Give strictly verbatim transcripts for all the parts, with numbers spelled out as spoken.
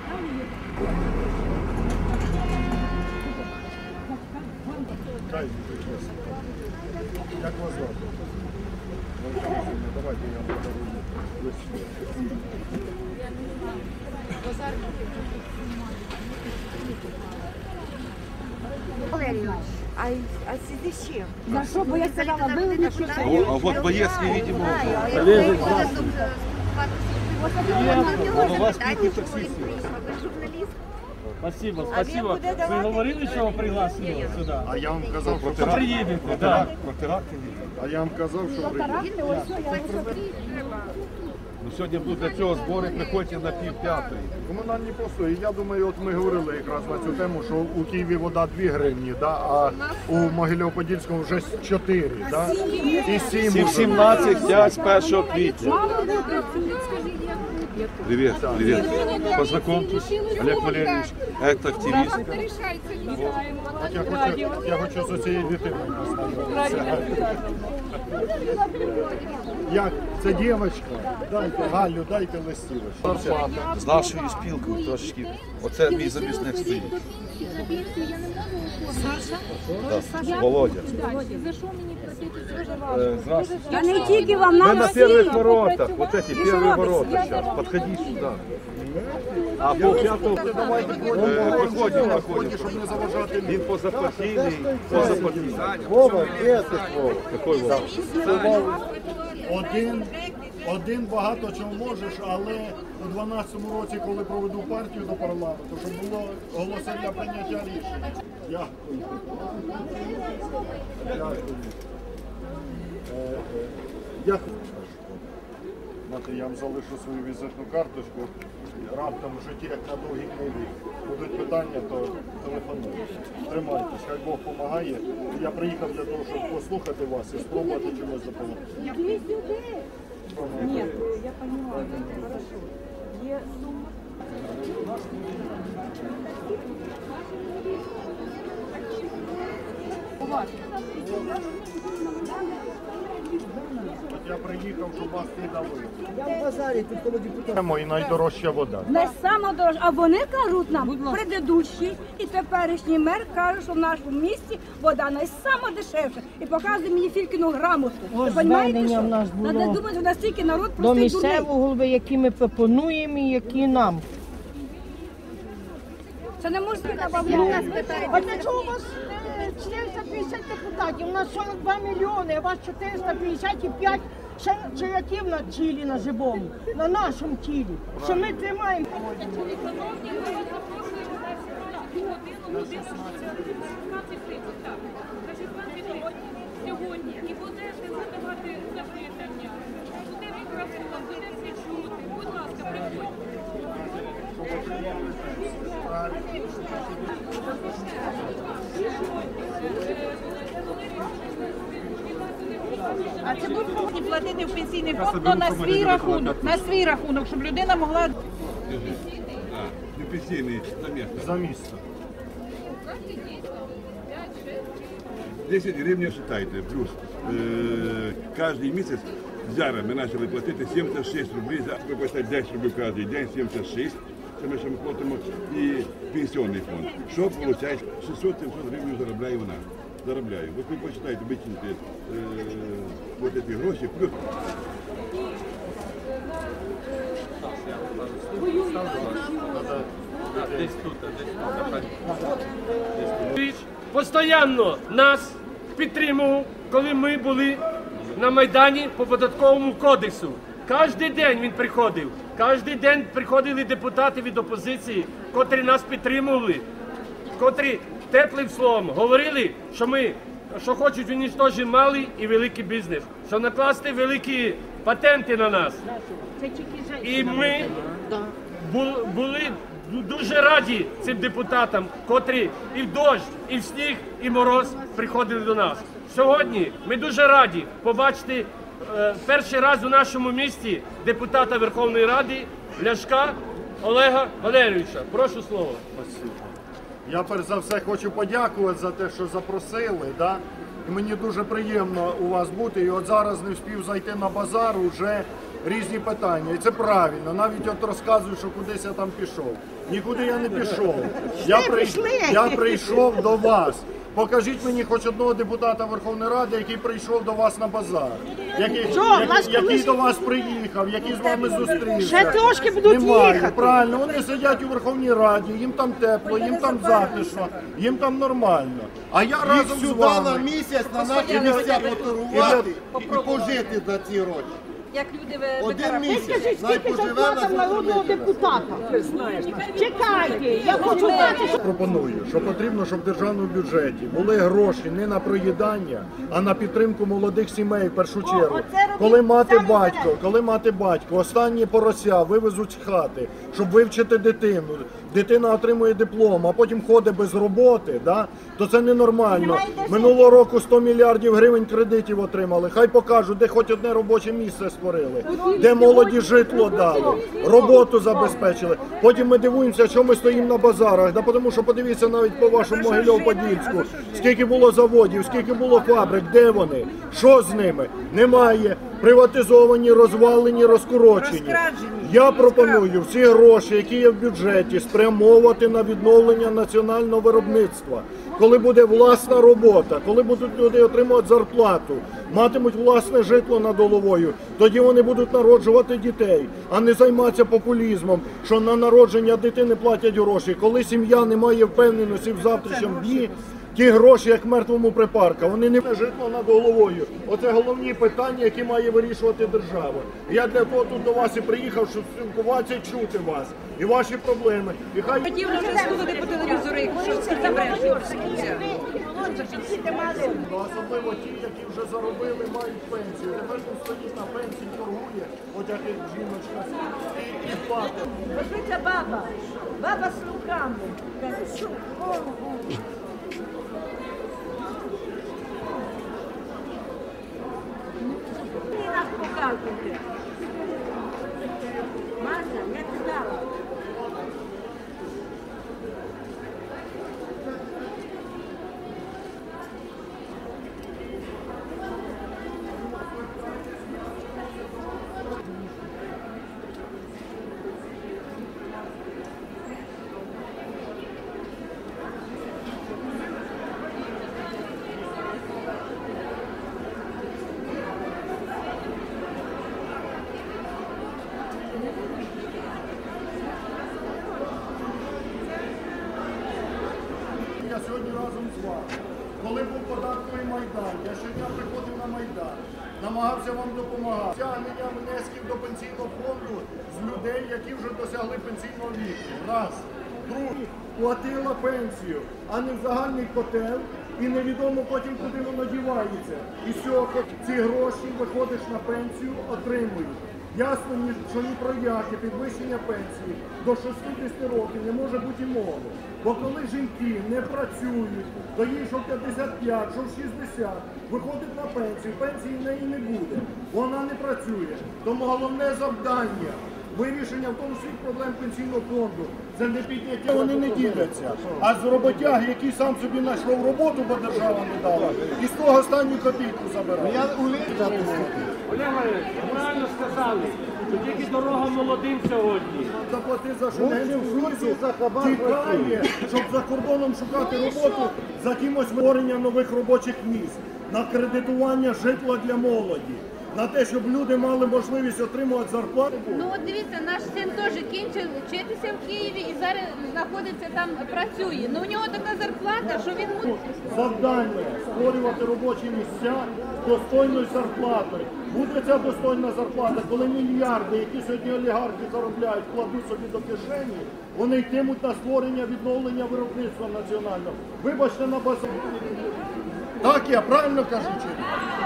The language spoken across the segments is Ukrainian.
Як вас звати? Давайте я вам подарую лише. Валерійович, а, а сюди з чим? За що? Бо я сказала, ви не що це. А вот боецкий, видимо, Лежить. он у вас кликает таксист. Спасибо, спасибо. Ви говорили, що ви пригласили сюди? А я вам казав, що Про теракт. Приїдете, так. Про теракти. А я вам казав, що приїдете. Ну, сьогодні будуть для цього збори, приходьте на пів п'ятої. Комунальні послуги, я думаю, от ми говорили якраз на цю тему, що у Києві вода дві гривні, да, а у Могилєво-Подільському вже чотири, да? І сім Сім уже. сімнадцять, п'ять з першого квітня. Привет, привет. Познакомьтесь, Олег Валерьевич, это активист. От я хочу, я хочу з цією дитиною познайомитися. Як? Це дівчинка? Дайте, Галю, дайте листівочку. З нашою спілкою трошечки. Оце мій замісник стоїть. Да. Володя. Е, Здравствуйте. Я не тільки вам, Мы нам на всім. первых воротах. Вот эти первые ворота сейчас. Подходи сюда. А по п'ятому проходим, проходим. Щоб не заважати. Він позапартійний, позапартійний. Вова, де ти, Вова? Какой Вова? Один, один багато чого можеш, але у дванадцятому році, коли проведу партію до парламенту, щоб було голоси для прийняття рішень. Дякую. Дякую. Е, е, Дякую. Знаєте, я вам залишу свою візитну карточку. Раптом в житті, як на довгий книги, будуть питання, то телефонуйте. Тримайтесь, хай Бог допомагає. Я приїхав для того, щоб послухати вас і спробувати чимось допомогти. Ні, я понимаю, хорошо. Є сума. От я приїхав, щоб вас не давили. Я в базарі, тут коло депутата. І найдорожча вода. Не саме дорожче, а вони кажуть нам, предыдущий і теперішній мер каже, що в нашому місті вода найсаме дешевша. І показує мені Фількіну грамоту. Ви Ось розумієте, звернення що? в нас було Треба думати, що настільки народ до простий дурний. місцевого голови, які ми пропонуємо і які нам. Це не може бути А для чого у вас е, чотириста п'ятдесят депутатів? У нас сорок два мільйони, а у вас чотириста п'ятдесят п'ять ще чоловіків на тілі, на живому, на нашому тілі. Що ми тримаємо. Сьогодні і будете задавати запитання, буде мікрофон, буде все чути. Будь ласка, приходьте. А це будуть повинні платити в пенсійний фонд, але на свій рахунок, на свій рахунок, щоб людина могла... Не пенсійний, на місце. За місце. десять гривень считайте, плюс э, каждый месяц зараз мы начали платить сімдесят шість рублей, за ви платите десять рублей каждый день, сімдесят шість, це ми ще ми платимо, і пенсійний фонд. Що виходить? шістсот-сімсот гривень заробляє вона. Заробляю. Вот вы почитайте, выкиньте э, вот эти гроши, плюс... Постоянно нас підтримував, коли ми були на Майдані по податковому кодексу. Кожен день він приходив, кожен день приходили депутати від опозиції, котрі нас підтримували, котрі теплим словом говорили, що ми, що хочуть уничтожити малий і великий бізнес, що накласти великі патенти на нас. І ми були дуже раді цим депутатам, котрі і в дощ, і в сніг, і мороз приходили до нас. Сьогодні ми дуже раді побачити е, перший раз у нашому місті депутата Верховної Ради Ляшка Олега Валерійовича. Прошу слово. Спасибо. Я перш за все хочу подякувати за те, що запросили. Да? І мені дуже приємно у вас бути. І от зараз не встиг зайти на базар, уже різні питання. І це правильно. Навіть от розказую, що кудись я там пішов. Нікуди я не пішов. Я, при... я прийшов до вас. Покажіть мені хоч одного депутата Верховної Ради, який прийшов до вас на базар. Який, Що, який, нас який колись- до вас приїхав, який з вами зустрівся. Ще трошки будуть Немає. їхати. Правильно, вони сидять у Верховній Раді, їм там тепло, їм там затишно, їм там нормально. А я разом з Сюди вами. на місяць на наші місця потурувати і пожити за ці гроші. Як люди ви Один місяць, Скажіть, най скільки поживе зарплата нас народного депутата? Чекайте, я хочу знати, Пропоную, що потрібно, щоб в державному бюджеті були гроші не на проїдання, а на підтримку молодих сімей в першу чергу. Коли мати батько, коли мати батько, останні порося вивезуть з хати, щоб вивчити дитину. Дитина отримує диплом, а потім ходить без роботи, да? То це ненормально. Минулого року сто мільярдів гривень кредитів отримали. Хай покажуть, де хоч одне робоче місце створили, де молоді житло дали, роботу забезпечили. Потім ми дивуємося, що ми стоїмо на базарах. Да тому що подивіться навіть по вашому Могилів-Подільську, скільки було заводів, скільки було фабрик, де вони, що з ними? Немає. Приватизовані, розвалені, розкорочені. Я пропоную всі гроші, які є в бюджеті, спрямовувати на відновлення національного виробництва. Коли буде власна робота, коли будуть люди отримувати зарплату, матимуть власне житло над головою, тоді вони будуть народжувати дітей, а не займатися популізмом, що на народження дитини платять гроші. Коли сім'я не має впевненості в завтрашньому дні, ті гроші, як мертвому припарка, вони не житло над головою. Оце головні питання, які має вирішувати держава. Я для того тут до вас і приїхав, щоб спілкуватися і чути вас. І ваші проблеми. І хай... Хотів вже слухати по телевізору, що це забреше. Особливо ті, які вже заробили, мають пенсію. Тепер тут стоїть на пенсії, торгує, от як жіночка, і, і платить. Ось ця баба, баба з руками. Ви нас показуєте. Маша, я казала. Я сьогодні разом з вами. Коли був податковий Майдан, я щодня приходив на Майдан, намагався вам допомагати. Стягнення внесків до пенсійного фонду з людей, які вже досягли пенсійного віку. Раз. Друге. Платила пенсію, а не в загальний котел, і невідомо потім, куди воно дівається. І з цього ці гроші виходиш на пенсію, отримують. Ясно, що ні про яке підвищення пенсії до шістдесят років не може бути і мови. Бо коли жінки не працюють, то їй що в п'ятдесят п'ять, що в шістдесят, виходить на пенсію, пенсії в неї не буде. Вона не працює. Тому головне завдання вирішення в тому всіх проблем пенсійного фонду це не підняття, вони не діляться. А з роботяги, який сам собі знайшов роботу, бо держава не дала, і з того останню копійку забирає. Я уверен, Олег Валерійович, правильно сказали, що тільки дорога молодим сьогодні. Заплати за Шенгенську візу, тікає, щоб за кордоном шукати роботу, за кимось створення нових робочих місць, на кредитування житла для молоді, на те, щоб люди мали можливість отримувати зарплату. Ну от дивіться, наш син теж кінчив вчитися в Києві і зараз знаходиться там, працює. Ну у нього така зарплата, що він буде. Завдання створювати робочі місця достойною зарплатою. Буде ця достойна зарплата, коли мільярди, які сьогодні олігархи заробляють, кладуть собі до кишені, вони йтимуть на створення, відновлення виробництва національного. Вибачте, на базар. Так, я правильно кажу, чи ні?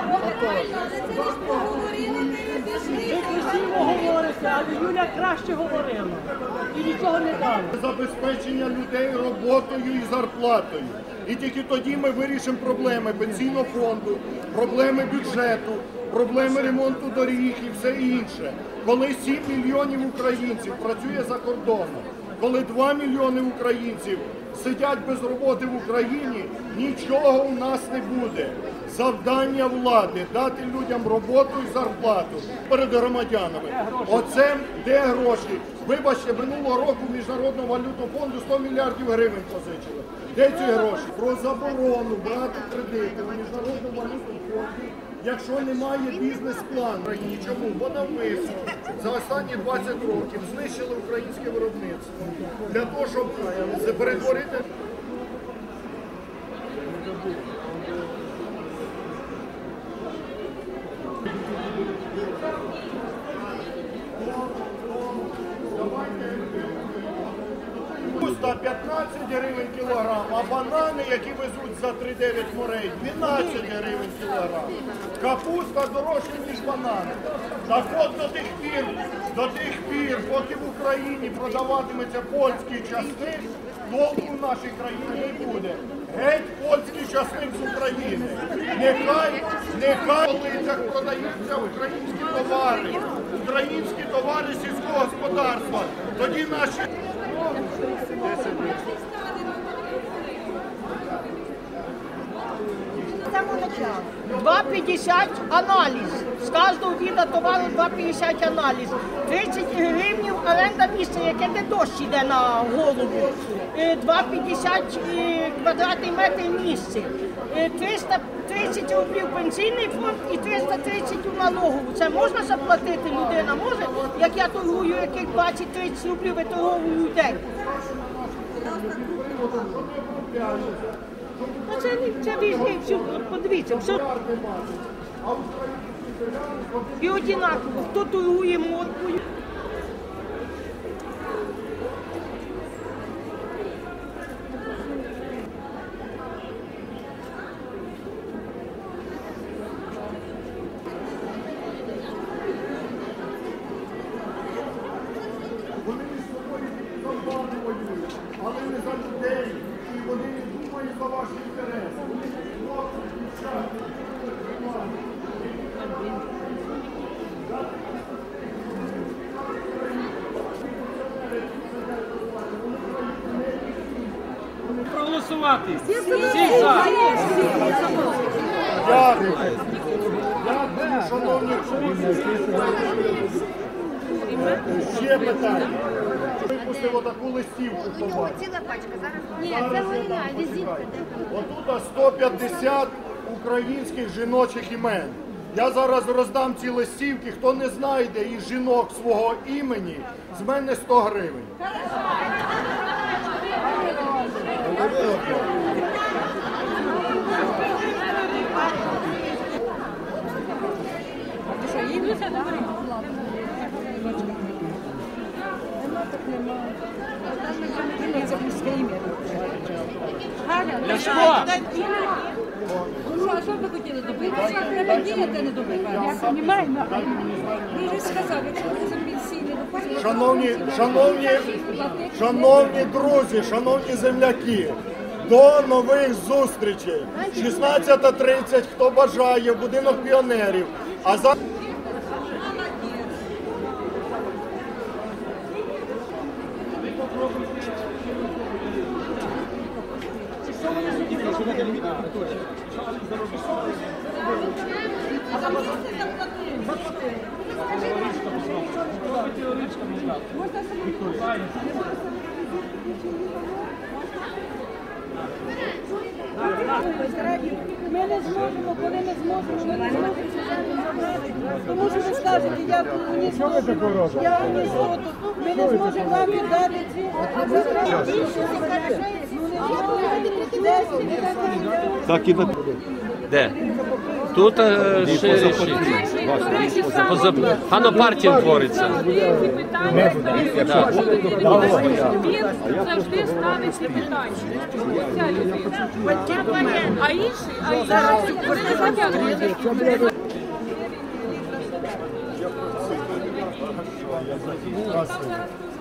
ви красиво говорите, але Юля краще говорила. І нічого не дала. Забезпечення людей роботою і зарплатою. І тільки тоді ми вирішимо проблеми пенсійного фонду, проблеми бюджету, проблеми ремонту доріг і все інше. Коли сім мільйонів українців працює за кордоном, коли два мільйони українців сидять без роботи в Україні, нічого у нас не буде. Завдання влади – дати людям роботу і зарплату перед громадянами. Оце де гроші? Вибачте, минулого року Міжнародного валютного фонду сто мільярдів гривень позичили. Де ці гроші? Про заборону брати кредити у Міжнародному валютному фонді, якщо немає бізнес-плану. Чому? Бо навмисно за останні двадцять років знищили українське виробництво. Для того, щоб перетворити... Капуста п'ятнадцять гривень кілограм, а банани, які везуть за три дев'ять морей, дванадцять гривень кілограм. Капуста дорожча, ніж банани. Так от до тих пір, до тих пір, поки в Україні продаватиметься польський часник, толку в нашій країні не буде. Геть польський часник з України. Нехай, нехай в полицях продаються українські товари, українські товари сільського господарства. Тоді наші... два п'ятдесят аналіз. З кожного віда товару два п'ятдесят аналіз. тридцять гривень оренда місця, яке не дощ йде на голову. два п'ятдесят квадратний метр місця. триста тридцять рублів пенсійний фонд і триста тридцять у налогову. Це можна заплатити? Людина може? Як я торгую, яких двадцять тридцять рублів виторговую в день. Ну, це, це візьміть, все, подивіться, все. І одинаково, хто торгує морквою. Вони між собою завдано воюють, але не за людей, і вони не думають за ваші інтереси. Вони хлопці, дівчата, Проголосувати. Всі за. Дякую. Дякую, шановні друзі. Ще питання. Випустив отаку листівку. У нього ціла пачка, зараз... Ні, Зараз це я дам оригінал, візитка. Отут сто п'ятдесят українських жіночих імен. Я зараз роздам ці листівки, хто не знайде із жінок свого імені, з мене сто гривень. Ляшко! Ну, а що ви хотіли добитися? Треба діяти, не добиватися. Я розумію, ви вже сказали, якщо ви за пенсійне допомогу... Шановні, шановні, шановні друзі, шановні земляки, до нових зустрічей. шістнадцята тридцять, хто бажає, в будинок піонерів. А за... Ми не зможемо, коли не зможемо, ми не зможемо землю забрати. Тому що ви скажете, я мені зможу, я мені зможу. Ми не зможемо вам віддати ці. Так і де? Тут е, ще рішить. Хано партія твориться. Він завжди ставить ці питання. Ця людина. А інші, а інші зараз вони не затягнуть. Здравствуйте.